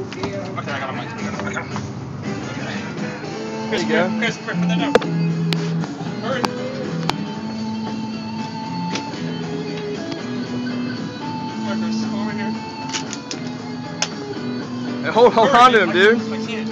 Okay, I got him. There you go. Chris, put that down. Hurry. Alright, Chris, come over here. Hey, hold on to him, dude. I can't.